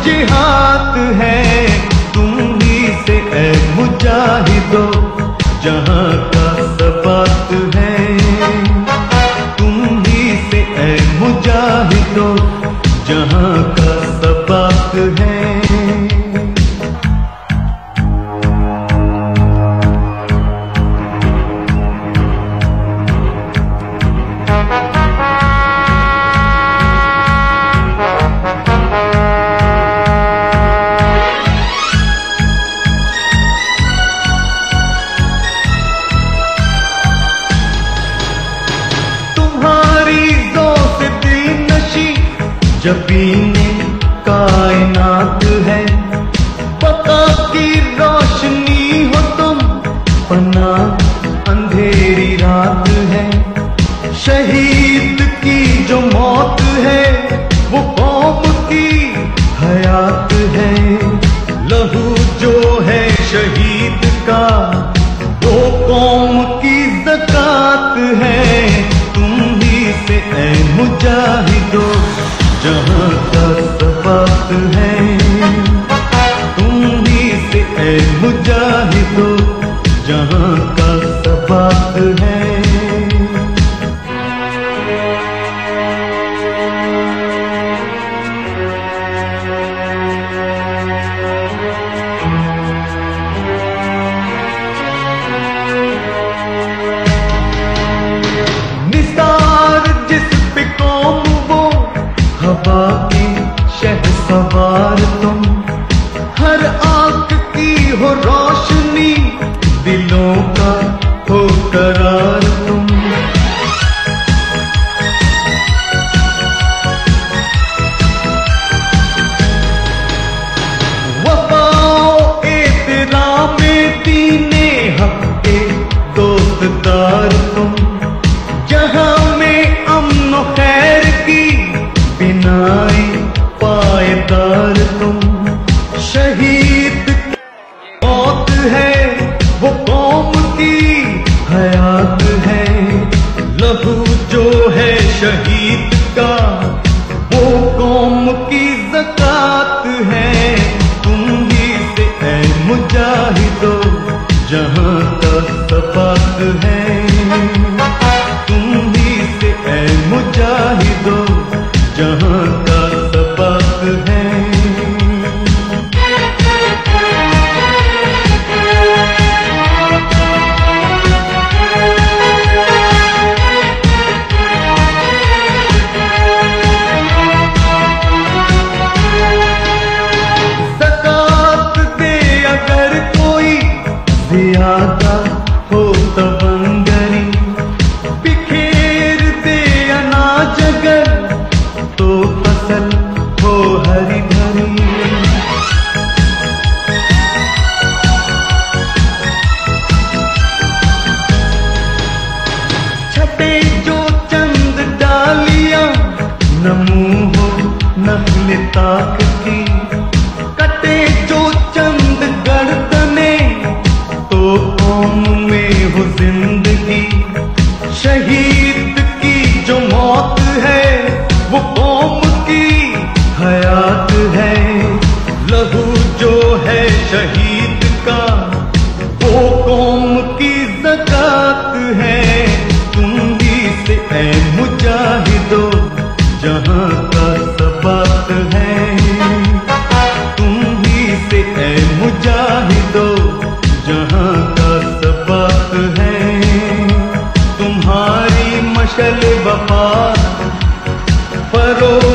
जिहाद है, तुम ही से ऐ मुजाहिदो जहां का सबात है। तुम ही से ऐ मुजाहिदो जहां का सबात है। जबीने कायनात है, बका की रोशनी हो तुम, पना अंधेरी रात है। शहीद की जो मौत है वो कौम की हयात है। लहू जो है शहीद का वो कौम की ज़कात है। तुम ही से ऐ मुजाहिदो जहां का सबात है। तुम ही से ऐ मुजाहिदो जहां का सबात है। निसार जिस पे कौम वो हवा के शहसवार तुम, हर आंख की हो रोशनी, दिलों का हो करार तुम। वफाओ एहतरामे दीने हक के दोस्तदार तुम, जहां में अमन खैर की बिनाई पायदार तुम। शहीद मौत है वो कौम की हयात है। लहू जो है शहीद का वो कौम की ज़कात है। तुम ही से ऐ मुजाहिदो जहां का सबात है। तुम ही से ऐ मुजाहिदो जहां का सबात है। ज़कात दे अगर कोई ज़ियादा हो तवंगरी, बिखेर दे अनाज अगर तो फसल हो हरी भरी। छटे जो चंद डालियां नमू हो नस्ल ताक की, कटे जो चंद गर्दने तो कौम में हो जिंदगी। शहीद की जो मौत है वो कौम की हयात है। लहू जो है शहीद का वो कौम की ज़कात है। तुम ही से ऐ मुजाहिदो जहां का सबात है। तुम ही से ऐ मुजाहिदो जहां का सबात है। तुम्हारी मशल वफा फरो